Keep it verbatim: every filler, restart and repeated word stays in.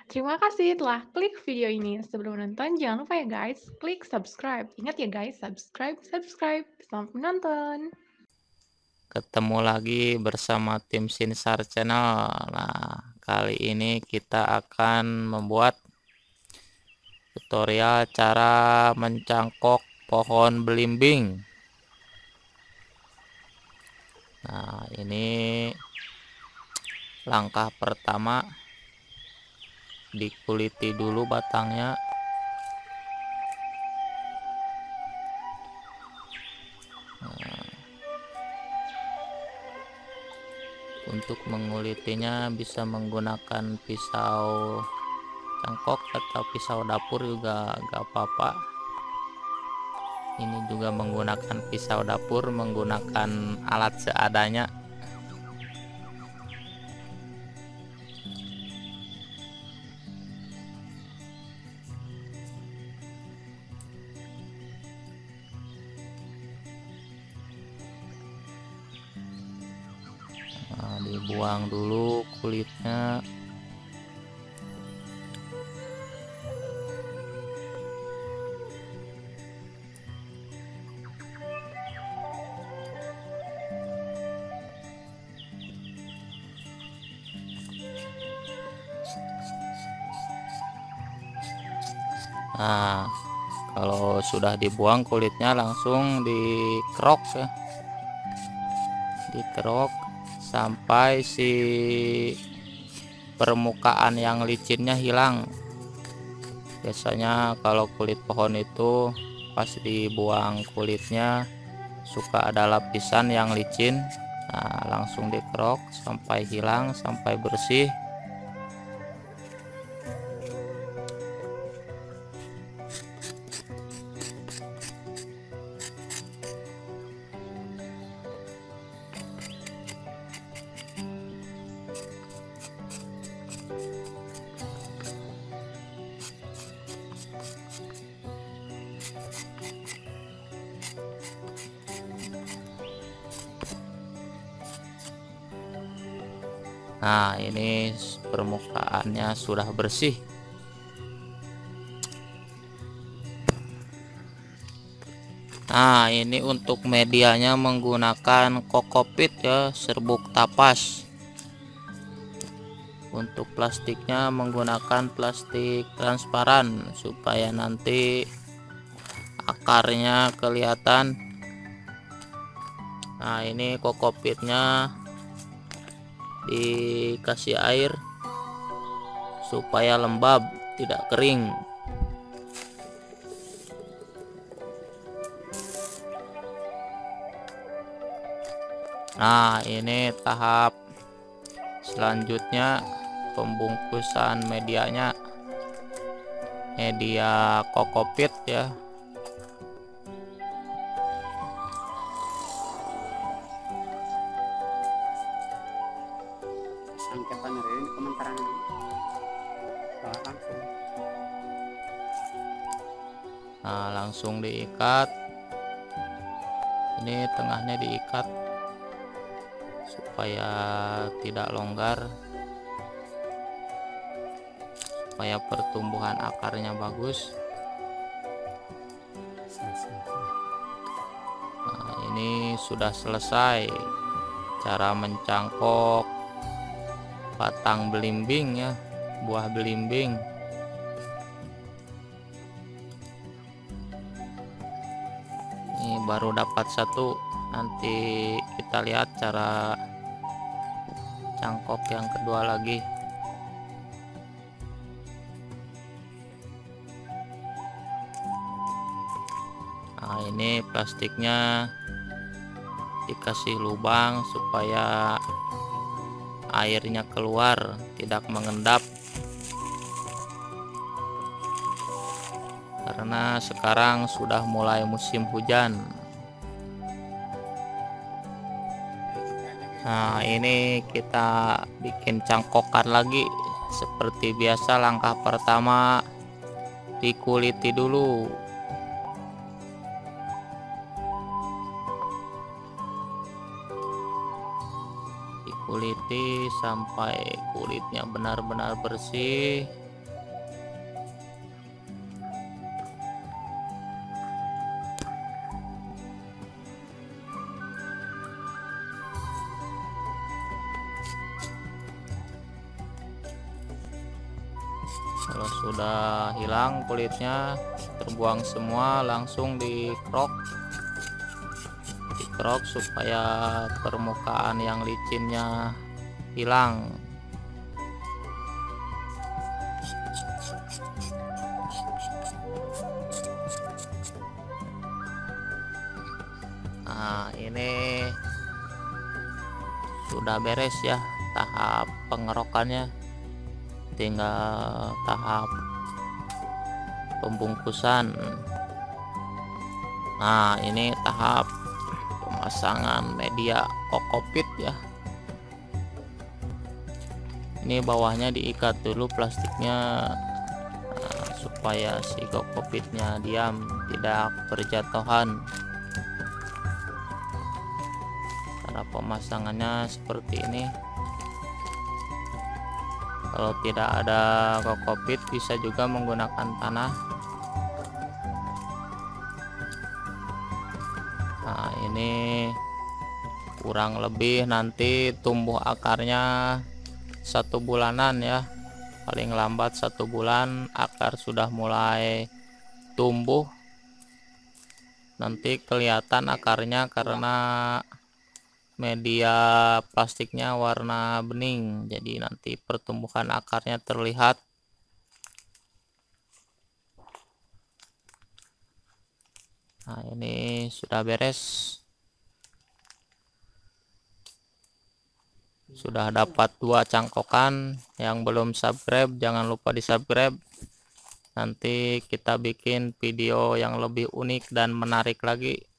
Terima kasih telah klik video ini. Sebelum menonton, jangan lupa ya guys, klik subscribe. Ingat ya guys, subscribe, subscribe. Selamat menonton. Ketemu lagi bersama tim Sinsar Channel. Nah, kali ini kita akan membuat tutorial cara mencangkok pohon belimbing. Nah, ini langkah pertama, dikuliti dulu batangnya. Nah, untuk mengulitinya bisa menggunakan pisau cangkok atau pisau dapur juga gak apa-apa. Ini juga menggunakan pisau dapur, menggunakan alat seadanya. Nah, dibuang dulu kulitnya. Nah, kalau sudah dibuang kulitnya langsung dikerok ya, dikerok sampai si permukaan yang licinnya hilang. Biasanya kalau kulit pohon itu pas dibuang kulitnya suka ada lapisan yang licin. Nah, langsung dikerok sampai hilang, sampai bersih. Nah, ini permukaannya sudah bersih. Nah, ini untuk medianya menggunakan kokopit ya, serbuk tapas. Untuk plastiknya menggunakan plastik transparan supaya nanti akarnya kelihatan. Nah, ini kokopitnya dikasih air supaya lembab, tidak kering. Nah, ini tahap selanjutnya, pembungkusan medianya, media kokopit ya. Sangketan ini komentaran langsung. Nah, langsung diikat. Ini tengahnya diikat supaya tidak longgar, supaya pertumbuhan akarnya bagus. Nah, ini sudah selesai cara mencangkok batang belimbing ya, buah belimbing. Ini baru dapat satu, nanti kita lihat cara cangkok yang kedua lagi. Nah, ini plastiknya dikasih lubang supaya airnya keluar, tidak mengendap. Karena sekarang sudah mulai musim hujan. Nah, ini kita bikin cangkokan lagi. Seperti biasa, langkah pertama dikuliti dulu. Dikuliti sampai kulitnya benar-benar bersih. Kalau sudah hilang kulitnya, terbuang semua, langsung dikrok dikrok supaya permukaan yang licinnya hilang. Nah, ini sudah beres ya tahap pengerokannya, tinggal tahap pembungkusan. Nah, ini tahap pemasangan media kokopit ya. Ini bawahnya diikat dulu plastiknya, nah, supaya si kokopitnya diam, tidak berjatuhan. Cara pemasangannya seperti ini. Kalau tidak ada kokopit bisa juga menggunakan tanah. Nah, ini kurang lebih nanti tumbuh akarnya satu bulanan ya, paling lambat satu bulan akar sudah mulai tumbuh. Nanti kelihatan akarnya karena media plastiknya warna bening, jadi nanti pertumbuhan akarnya terlihat. Nah, ini sudah beres, sudah dapat dua cangkokan. Yang belum subscribe jangan lupa di subscribe, nanti kita bikin video yang lebih unik dan menarik lagi.